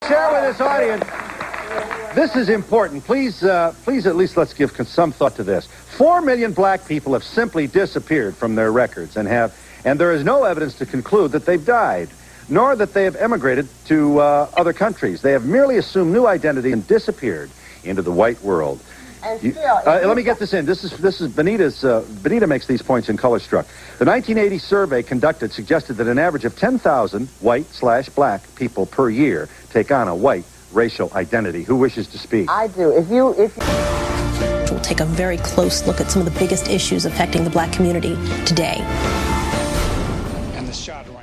Share with this audience. This is important. Please at least let's give some thought to this. 4 million black people have simply disappeared from their records and there is no evidence to conclude that they've died, nor that they have emigrated to other countries. They have merely assumed new identity and disappeared into the white world. Let me get this in. This is Benita's. Benita makes these points in Color Struck. The 1980 survey conducted suggested that an average of 10,000 white/black people per year take on a white racial identity. Who wishes to speak? I do. We'll take a very close look at some of the biggest issues affecting the black community today. And the shot